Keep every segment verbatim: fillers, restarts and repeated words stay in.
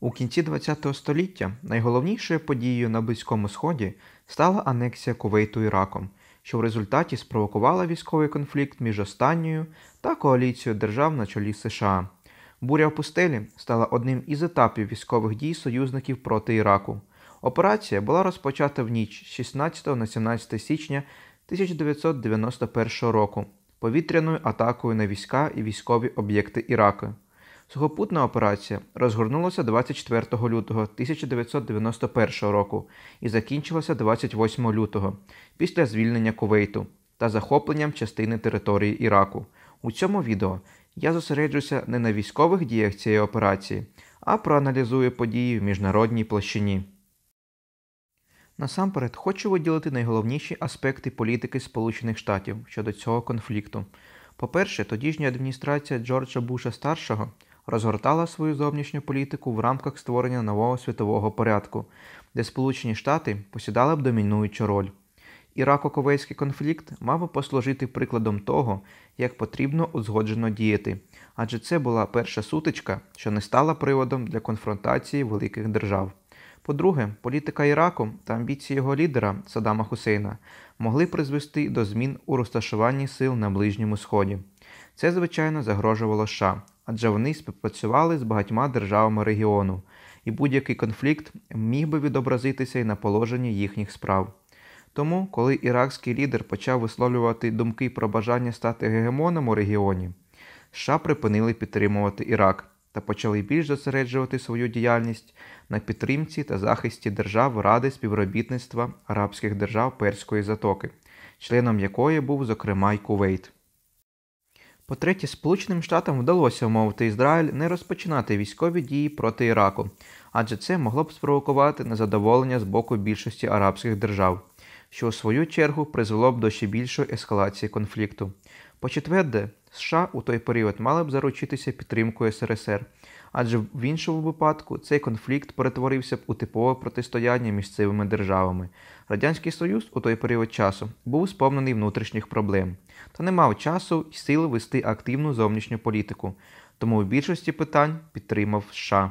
У кінці ХХ століття найголовнішою подією на Близькому Сході стала анексія Кувейту Іраком, що в результаті спровокувала військовий конфлікт між останньою та коаліцією держав на чолі США. Буря в пустелі стала одним із етапів військових дій союзників проти Іраку. Операція була розпочата в ніч з шістнадцятого на сімнадцяте січня тисяча дев'ятсот дев'яносто першого року повітряною атакою на війська і військові об'єкти Іраку. Сухопутна операція розгорнулася двадцять четвертого лютого тисяча дев'ятсот дев'яносто першого року і закінчилася двадцять восьмого лютого після звільнення Кувейту та захопленням частини території Іраку. У цьому відео я зосереджуся не на військових діях цієї операції, а проаналізую події в міжнародній площині. Насамперед хочу виділити найголовніші аспекти політики Сполучених Штатів щодо цього конфлікту. По-перше, тодішня адміністрація Джорджа Буша-старшого розгортала свою зовнішню політику в рамках створення нового світового порядку, де Сполучені Штати посідали б домінуючу роль. Ірако-Кувейтський конфлікт мав би послужити прикладом того, як потрібно узгоджено діяти, адже це була перша сутичка, що не стала приводом для конфронтації великих держав. По-друге, політика Іраку та амбіції його лідера Саддама Хусейна могли призвести до змін у розташуванні сил на Ближньому Сході. Це, звичайно, загрожувало США, адже вони співпрацювали з багатьма державами регіону, і будь-який конфлікт міг би відобразитися і на положенні їхніх справ. Тому, коли іракський лідер почав висловлювати думки про бажання стати гегемоном у регіоні, США припинили підтримувати Ірак та почали більш зосереджувати свою діяльність на підтримці та захисті держав Ради співробітництва арабських держав Перської затоки, членом якої був, зокрема, й Кувейт. По-третє, Сполученим Штатам вдалося вмовити Ізраїль не розпочинати військові дії проти Іраку, адже це могло б спровокувати незадоволення з боку більшості арабських держав, що у свою чергу призвело б до ще більшої ескалації конфлікту. По-четверте, США у той період мали б заручитися підтримкою ес ер ес ер, адже в іншому випадку цей конфлікт перетворився б у типове протистояння між цими державами. Радянський Союз у той період часу був сповнений внутрішніх проблем та не мав часу і сил вести активну зовнішню політику, тому в більшості питань підтримав США.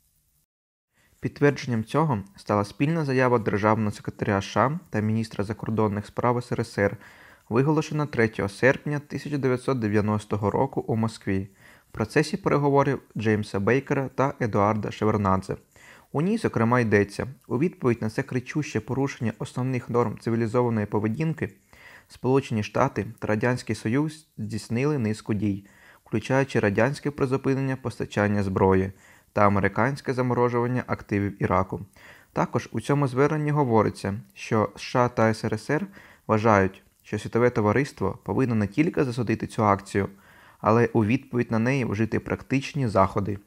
Підтвердженням цього стала спільна заява державного секретаря США та міністра закордонних справ ес ер ес ер, виголошена третього серпня тисяча дев'ятсот дев'яностого року у Москві в процесі переговорів Джеймса Бейкера та Едуарда Шеварднадзе. У ній, зокрема, йдеться: у відповідь на це кричуще порушення основних норм цивілізованої поведінки, Сполучені Штати та Радянський Союз здійснили низку дій, включаючи радянське призупинення постачання зброї та американське заморожування активів Іраку. Також у цьому зверненні говориться, що США та ес ер ес ер вважають, що світове товариство повинно не тільки засудити цю акцію, але у відповідь на неї вжити практичні заходи.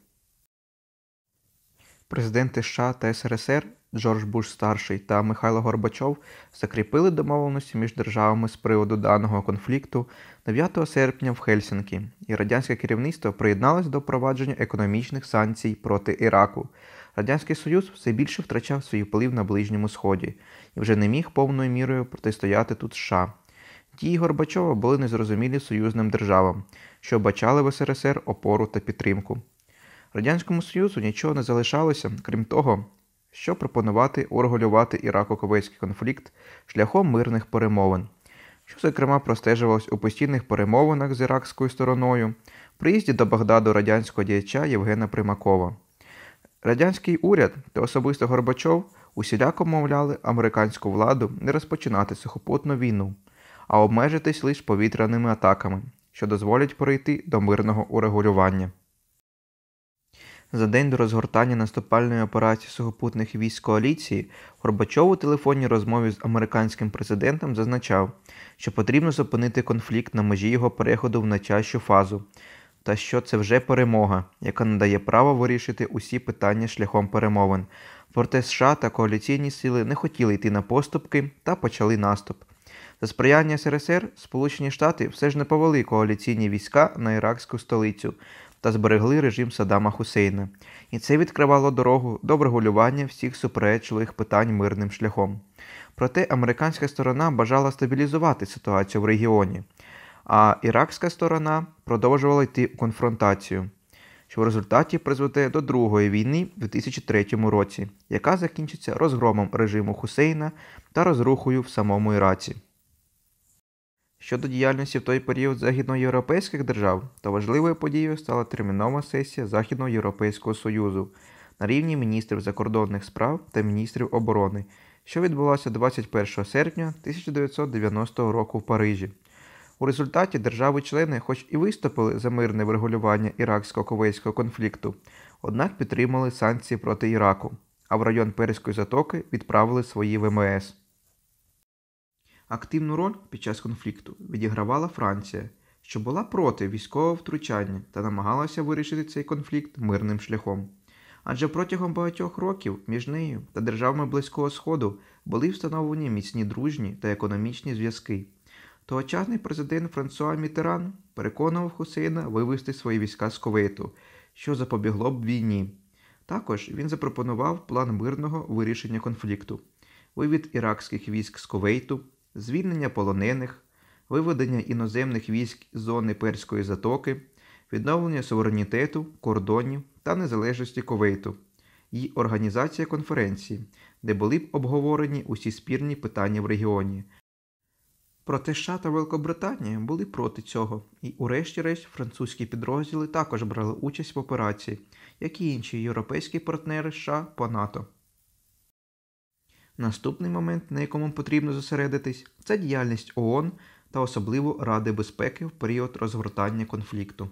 Президенти США та ес ер ес ер Джордж Буш-старший та Михайло Горбачов закріпили домовленості між державами з приводу даного конфлікту дев'ятого серпня в Хельсінкі, і радянське керівництво приєдналось до впровадження економічних санкцій проти Іраку. Радянський Союз все більше втрачав свій вплив на Ближньому Сході і вже не міг повною мірою протистояти тут США. Дії Горбачова були незрозумілі союзним державам, що вбачали в ес ер ес ер опору та підтримку. Радянському Союзу нічого не залишалося, крім того, що пропонувати урегулювати Ірако-Кувейтський конфлікт шляхом мирних перемовин, що, зокрема, простежувалось у постійних перемовинах з іракською стороною, приїзді до Багдаду радянського діяча Євгена Примакова. Радянський уряд та особисто Горбачов усіляко вмовляли американську владу не розпочинати сухопутну війну, а обмежитись лише повітряними атаками, що дозволять перейти до мирного урегулювання. За день до розгортання наступальної операції сухопутних військ коаліції Горбачов у телефонній розмові з американським президентом зазначав, що потрібно зупинити конфлікт на межі його переходу в найтяжчу фазу, та що це вже перемога, яка надає право вирішити усі питання шляхом перемовин. Проте США та коаліційні сили не хотіли йти на поступки та почали наступ. За сприяння ес ер ес ер Сполучені Штати все ж не повели коаліційні війська на іракську столицю та зберегли режим Саддама Хусейна. І це відкривало дорогу до врегулювання всіх суперечливих питань мирним шляхом. Проте американська сторона бажала стабілізувати ситуацію в регіоні, а іракська сторона продовжувала йти у конфронтацію. що в результаті призведе до Другої війни в дві тисячі третьому році, яка закінчиться розгромом режиму Хусейна та розрухою в самому Іраці. Щодо діяльності в той період західноєвропейських держав, то важливою подією стала термінова сесія Західноєвропейського Союзу на рівні міністрів закордонних справ та міністрів оборони, що відбулася двадцять першого серпня тисяча дев'ятсот дев'яностого року в Парижі. У результаті держави-члени хоч і виступили за мирне врегулювання іраксько-кувейтського конфлікту, однак підтримали санкції проти Іраку, а в район Перської затоки відправили свої ве ем ес. Активну роль під час конфлікту відігравала Франція, що була проти військового втручання та намагалася вирішити цей конфлікт мирним шляхом. Адже протягом багатьох років між нею та державами Близького Сходу були встановлені міцні дружні та економічні зв'язки. Тогочасний президент Франсуа Міттеран переконував Хусейна вивести свої війська з Кувейту, що запобігло б війні. Також він запропонував план мирного вирішення конфлікту: вивід іракських військ з Кувейту, звільнення полонених, виведення іноземних військ з зони Перської затоки, відновлення суверенітету, кордонів та незалежності Кувейту і організація конференції, де були б обговорені усі спірні питання в регіоні. Проте США та Великобританія були проти цього, і урешті-решт французькі підрозділи також брали участь в операції, як і інші європейські партнери США по НАТО. Наступний момент, на якому потрібно зосередитись, це діяльність о о ен та особливо Ради безпеки в період розгортання конфлікту.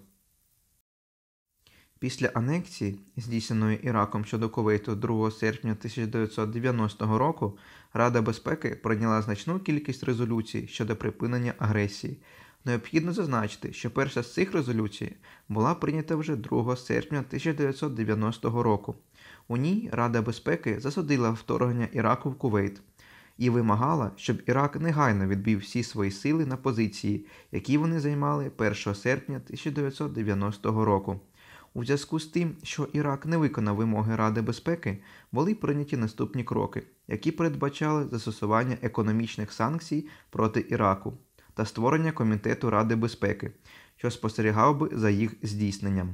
Після анексії, здійсненої Іраком щодо Кувейту другого серпня тисяча дев'ятсот дев'яностого року, Рада безпеки прийняла значну кількість резолюцій щодо припинення агресії. Необхідно зазначити, що перша з цих резолюцій була прийнята вже другого серпня тисяча дев'ятсот дев'яностого року. У ній Рада безпеки засудила вторгнення Іраку в Кувейт і вимагала, щоб Ірак негайно відбив всі свої сили на позиції, які вони займали першого серпня тисяча дев'ятсот дев'яностого року. У зв'язку з тим, що Ірак не виконав вимоги Ради безпеки, були прийняті наступні кроки, які передбачали застосування економічних санкцій проти Іраку та створення Комітету Ради безпеки, що спостерігав би за їх здійсненням.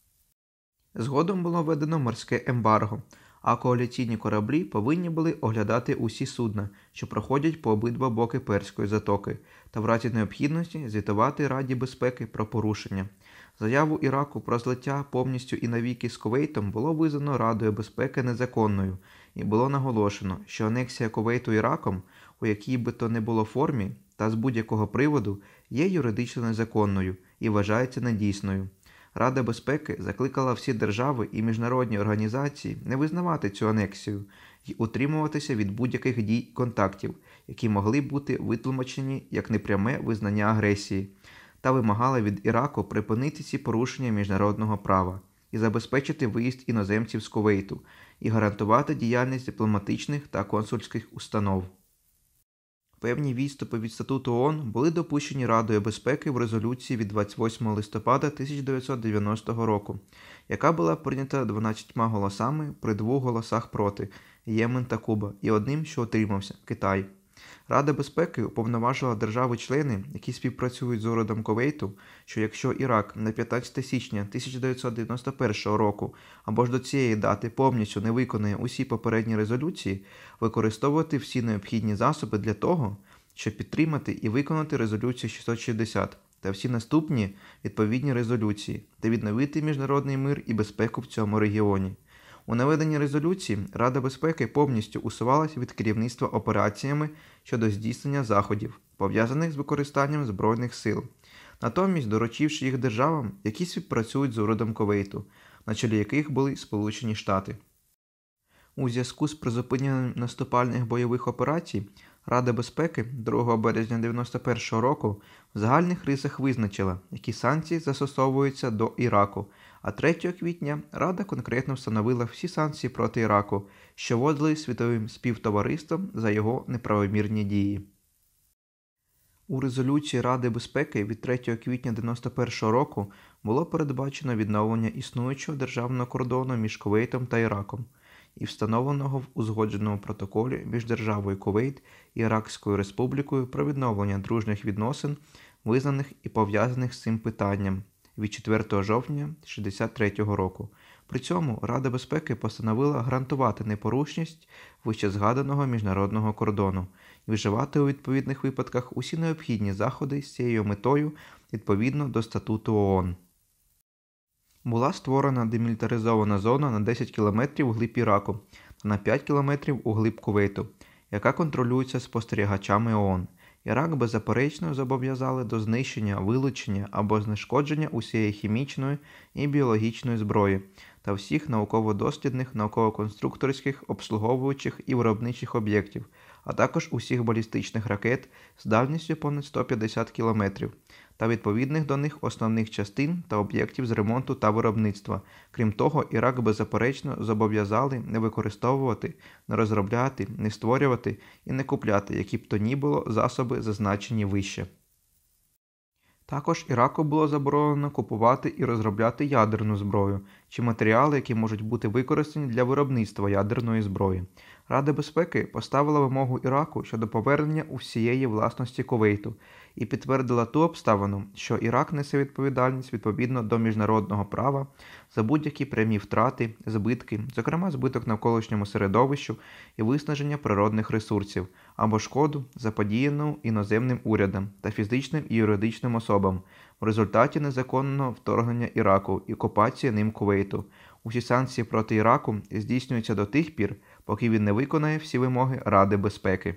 Згодом було введено морське ембарго, а коаліційні кораблі повинні були оглядати усі судна, що проходять по обидва боки Перської затоки, та в разі необхідності звітувати Раді безпеки про порушення. Заяву Іраку про злиття повністю і навіки з Кувейтом було визнано Радою безпеки незаконною, і було наголошено, що анексія Кувейту Іраком, у якій би то не було формі та з будь-якого приводу, є юридично незаконною і вважається недійсною. Рада безпеки закликала всі держави і міжнародні організації не визнавати цю анексію і утримуватися від будь-яких дій і контактів, які могли бути витлумачені як непряме визнання агресії, та вимагала від Іраку припинити ці порушення міжнародного права і забезпечити виїзд іноземців з Кувейту і гарантувати діяльність дипломатичних та консульських установ. Певні відступи від статуту о о ен були допущені Радою безпеки в резолюції від двадцять восьмого листопада тисяча дев'ятсот дев'яностого року, яка була прийнята дванадцятьма голосами при двох голосах проти – Ємен та Куба, і одним, що утримався – Китай. Рада безпеки уповноважила держави-члени, які співпрацюють з урядом Кувейту, що якщо Ірак на п'ятнадцяте січня тисяча дев'ятсот дев'яносто першого року або ж до цієї дати повністю не виконає усі попередні резолюції, використовувати всі необхідні засоби для того, щоб підтримати і виконати резолюцію шістсот шістдесят та всі наступні відповідні резолюції та відновити міжнародний мир і безпеку в цьому регіоні. У наведеній резолюції Рада безпеки повністю усувалася від керівництва операціями щодо здійснення заходів, пов'язаних з використанням збройних сил, натомість доручивши їх державам, які співпрацюють з урядом Кувейту, на чолі яких були Сполучені Штати. У зв'язку з призупиненням наступальних бойових операцій Рада безпеки другого березня дев'яносто першого року в загальних рисах визначила, які санкції застосовуються до Іраку, а третього квітня Рада конкретно встановила всі санкції проти Іраку, що вводили світовим співтовариством за його неправомірні дії. У резолюції Ради безпеки від третього квітня дев'яносто першого року було передбачено відновлення існуючого державного кордону між Кувейтом та Іраком і встановленого в узгодженому протоколі між державою Кувейт і Іракською республікою про відновлення дружніх відносин, визнаних і пов'язаних з цим питанням, від четвертого жовтня шістдесят третього року. При цьому Рада безпеки постановила гарантувати непорушність вищезгаданого міжнародного кордону і вживати у відповідних випадках усі необхідні заходи з цією метою відповідно до статуту ООН. Була створена демілітаризована зона на десять кілометрів вглиб Іраку та на п'ять кілометрів углиб Кувейту, яка контролюється спостерігачами ООН. Ірак беззаперечно зобов'язали до знищення, вилучення або знешкодження усієї хімічної і біологічної зброї та всіх науково-дослідних, науково-конструкторських, обслуговуючих і виробничих об'єктів, а також усіх балістичних ракет з дальністю понад сто п'ятдесят кілометрів та відповідних до них основних частин та об'єктів з ремонту та виробництва. Крім того, Ірак беззаперечно зобов'язали не використовувати, не розробляти, не створювати і не купляти які б то ні було засоби, зазначені вище. Також Іраку було заборонено купувати і розробляти ядерну зброю чи матеріали, які можуть бути використані для виробництва ядерної зброї. Рада безпеки поставила вимогу Іраку щодо повернення усієї власності Кувейту і підтвердила ту обставину, що Ірак несе відповідальність відповідно до міжнародного права за будь-які прямі втрати, збитки, зокрема збиток навколишньому середовищу і виснаження природних ресурсів, або шкоду, заподіяну іноземним урядам та фізичним і юридичним особам в результаті незаконного вторгнення Іраку і окупації ним Кувейту. Усі санкції проти Іраку здійснюються до тих пір, поки він не виконає всі вимоги Ради безпеки.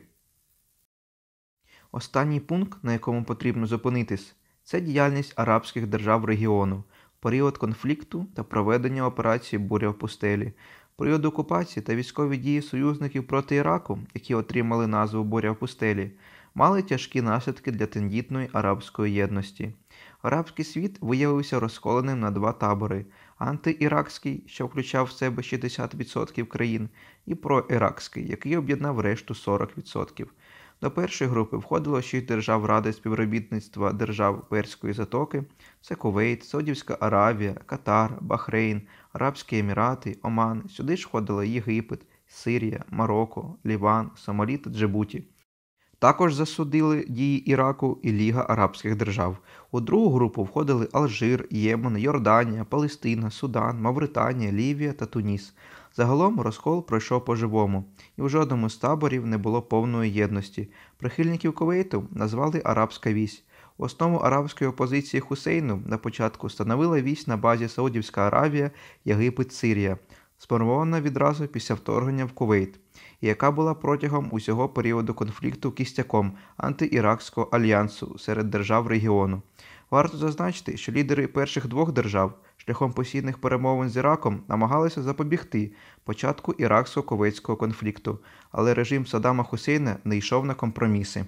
Останній пункт, на якому потрібно зупинитись, це діяльність арабських держав регіону в період конфлікту та проведення операції «Буря в пустелі». В період окупації та військові дії союзників проти Іраку, які отримали назву «Буря в пустелі», мали тяжкі наслідки для тендітної арабської єдності. Арабський світ виявився розколеним на два табори – антиіракський, що включав в себе шістдесят відсотків країн, і проіракський, який об'єднав решту сорок відсотків. До першої групи входило шість держав Ради співробітництва держав Перської затоки – це Кувейт, Саудівська Аравія, Катар, Бахрейн, Арабські Емірати, Оман. Сюди ж входили Єгипет, Сирія, Марокко, Ліван, Сомалі та Джибуті. Також засудили дії Іраку і Ліга арабських держав. У другу групу входили Алжир, Ємен, Йорданія, Палестина, Судан, Мавританія, Лівія та Туніс. Загалом розкол пройшов по-живому, і в жодному з таборів не було повної єдності. Прихильників Кувейту назвали «Арабська вісь». Основу арабської опозиції Хусейну на початку становила вісь на базі Саудівська Аравія, Єгипет, Сирія, сформована відразу після вторгнення в Кувейт, і яка була протягом усього періоду конфлікту кістяком антиіракського альянсу серед держав регіону. Варто зазначити, що лідери перших двох держав шляхом постійних перемовин з Іраком намагалися запобігти початку іраксько-кувейтського конфлікту, але режим Саддама Хусейна не йшов на компроміси.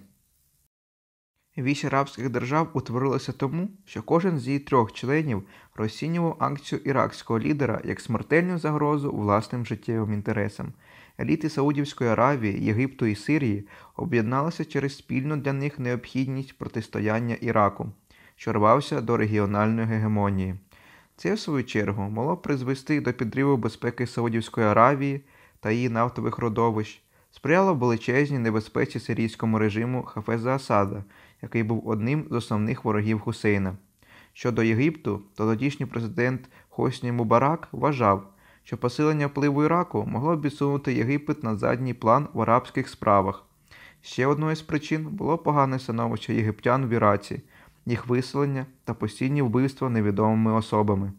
Вісь арабських держав утворилася тому, що кожен з її трьох членів розцінював акцію іракського лідера як смертельну загрозу власним життєвим інтересам. Еліти Саудівської Аравії, Єгипту і Сирії об'єдналися через спільну для них необхідність протистояння Іраку, що рвався до регіональної гегемонії. Це, в свою чергу, могло призвести до підриву безпеки Саудівської Аравії та її нафтових родовищ, сприяло величезній небезпеці сирійському режиму Хафеза Асада, який був одним з основних ворогів Хусейна. Щодо Єгипту, то тодішній президент Хосні Мубарак вважав, що посилення впливу Іраку могло б відсунути Єгипет на задній план в арабських справах. Ще одною з причин було погане становище єгиптян в Іраці, їх виселення та постійні вбивства невідомими особами.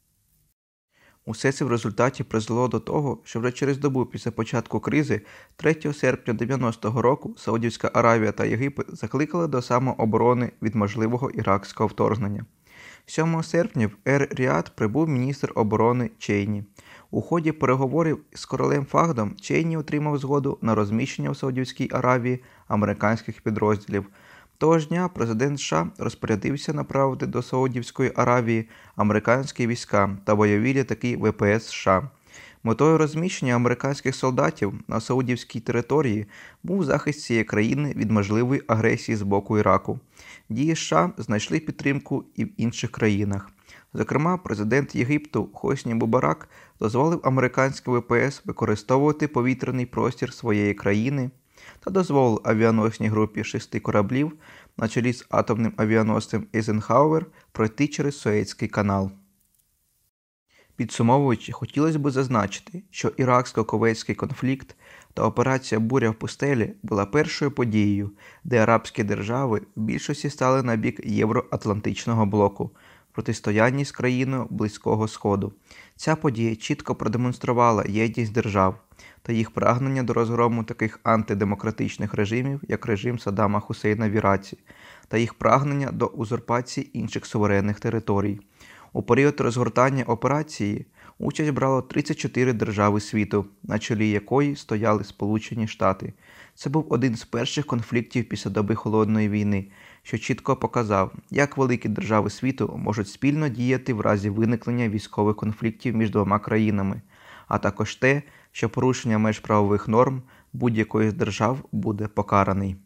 Усе це в результаті призвело до того, що вже через добу після початку кризи, третього серпня дев'яностого року, Саудівська Аравія та Єгипет закликали до самооборони від можливого іракського вторгнення. сьомого серпня в Ер-Ріад прибув міністр оборони Чейні. У ході переговорів з королем Фахдом Чейні отримав згоду на розміщення в Саудівській Аравії американських підрозділів. Того ж дня президент США розпорядився направити до Саудівської Аравії американські війська та бойові літаки ве пе ес США. Метою розміщення американських солдатів на саудівській території був захист цієї країни від можливої агресії з боку Іраку. Дії США знайшли підтримку і в інших країнах. Зокрема, президент Єгипту Хосні Мубарак дозволив американське ве пе ес використовувати повітряний простір своєї країни та дозволив авіаносній групі шести кораблів на чолі з атомним авіаносцем Ейзенхауер пройти через Суецький канал. Підсумовуючи, хотілося б зазначити, що іраксько-кувейтський конфлікт та операція «Буря в пустелі» була першою подією, де арабські держави в більшості стали на бік Євроатлантичного блоку в протистоянні з країною Близького Сходу. Ця подія чітко продемонструвала єдність держав та їх прагнення до розгрому таких антидемократичних режимів, як режим Саддама Хусейна в Іраці, та їх прагнення до узурпації інших суверенних територій. У період розгортання операції участь брало тридцять чотири держави світу, на чолі якої стояли Сполучені Штати. Це був один з перших конфліктів після доби Холодної війни, що чітко показав, як великі держави світу можуть спільно діяти в разі виникнення військових конфліктів між двома країнами, а також те, що порушення меж правових норм будь-якої з держав буде покараний.